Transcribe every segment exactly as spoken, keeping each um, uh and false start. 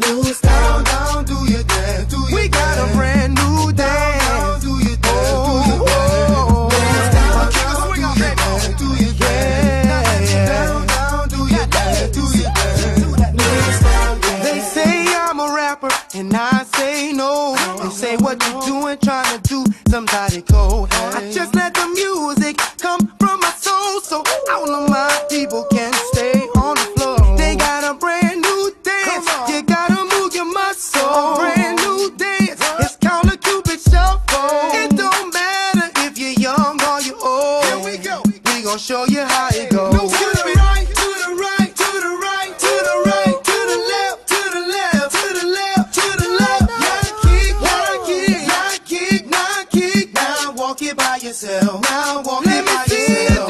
new style. Down, down, do your dance, do your We got dance. A brand new dance. Down, down, do your dance, oh, do your dance. Oh, dance down, down, swing on that dance, do your dance. Down, down, do your dance, do your dance. New style, yeah. They say I'm a rapper, and I say no. They say what you doing, trying to do somebody cold. I just let the music come from my soul, so all of my people can stay on the floor. They got a brand new dance, you gotta move your muscle. Brand new dance, it's called a Cupid Shuffle. It don't matter if you're young or you're old. Here we go, we gon' show you how it goes. To the right, to the right, to the right, to the right, to the left, to the left, to the left, to the left. Now kick, now kick, now kick, now kick. Now walk it by yourself. Now walk it by yourself.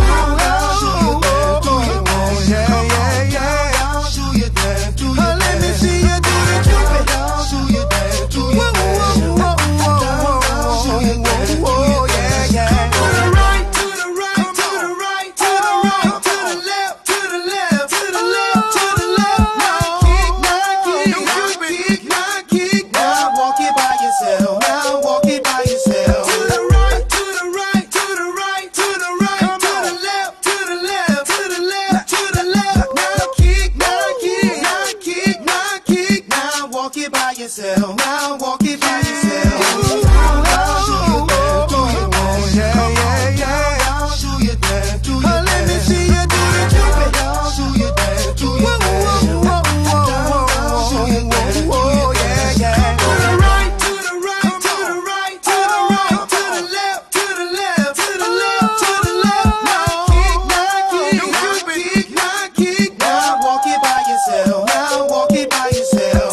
Now walk it by yourself. Yeah, yeah, yeah. Do your dance, do your dance. Let me see you do the Cupid. Do your dance, do your dance. Oh yeah, yeah. To the right, to the right, to the right, to the right, to the left, to the left, to the left, to the left. Now kick, now kick, now kick, now kick. Now walk it by yourself. Now walk it by yourself.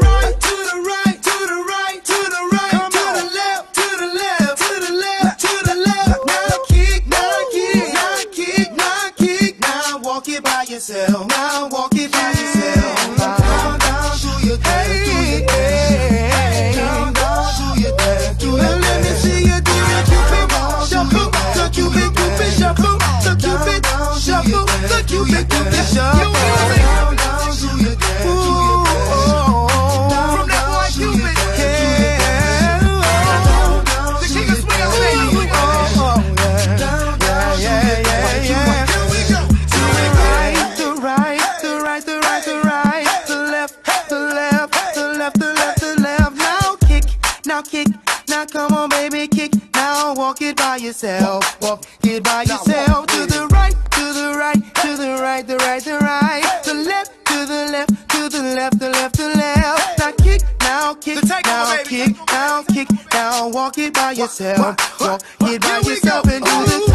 Yourself. Now walk it by yourself. Down, down, do your dance, do your dance. Down, down, do your dance, do your dance. Let me see you do the Cupid Shuffle, the Cupid Cupid Shuffle, the Cupid Shuffle, the Cupid Cupid Shuffle. Down, down, do your dance, do your dance. From that boy Cupid, yeah. The king of swing, baby. Yeah, yeah, yeah, yeah. Now kick, now come on baby, kick. Now walk it by yourself, walk it by yourself. To the right, to the right, to the right, the right, the right. The left, to the left, to the left, the left, the left. Now kick, now kick, now kick, now kick. Now walk it by yourself, walk it by yourself and do the